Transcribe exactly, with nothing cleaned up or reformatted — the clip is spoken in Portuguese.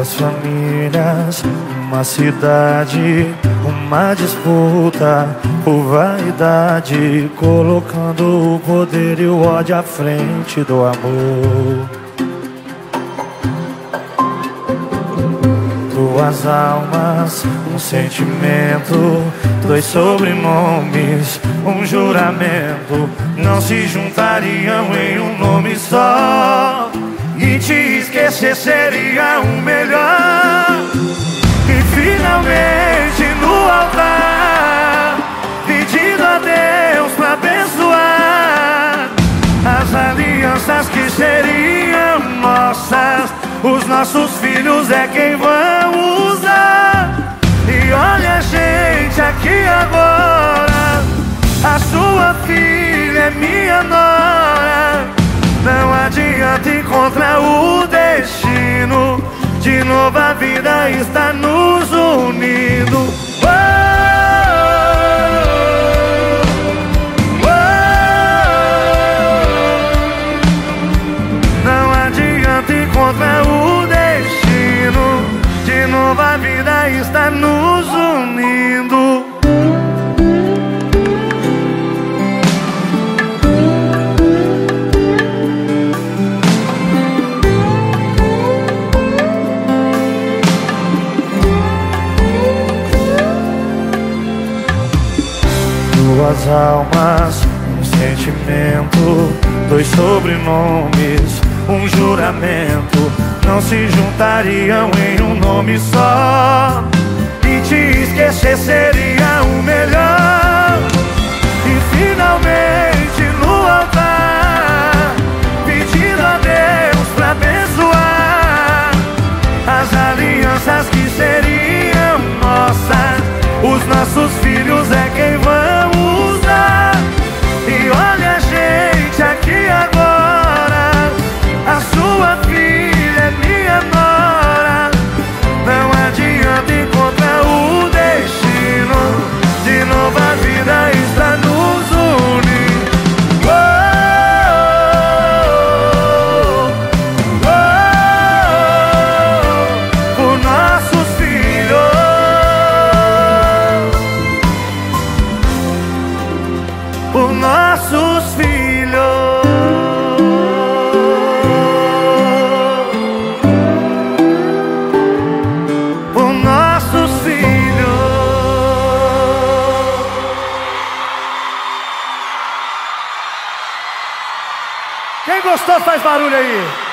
Duas famílias, uma cidade, uma disputa por vaidade, colocando o poder e o ódio à frente do amor. Duas almas, um sentimento, dois sobrenomes, um juramento, não se juntariam em um nome só, e te esquecer seria o melhor. E finalmente no altar, pedindo a Deus pra abençoar as alianças que seriam nossas. Os nossos filhos é quem vão usar. E olha a gente aqui agora, a sua filha é minha nora. Não adianta encontrar o destino, de novo a vida está nos unindo. Oh, oh, oh. Não adianta encontrar o destino, de novo a vida está nos unindo. Duas almas, um sentimento, dois sobrenomes, um juramento, não se juntariam em um nome só, e te esquecer seria o melhor. E finalmente no altar, pedindo a Deus pra abençoar as alianças que seriam nossas. Os nossos filhos é quem vão usar. E olha a gente aqui agora, a sua filha é minha nora. Não adianta encontrar o destino, de novo a vida está nos unindo. Oh, oh, oh, oh, os nossos filhos, os nossos filhos, os nossos filhos. Quem gostou faz barulho aí.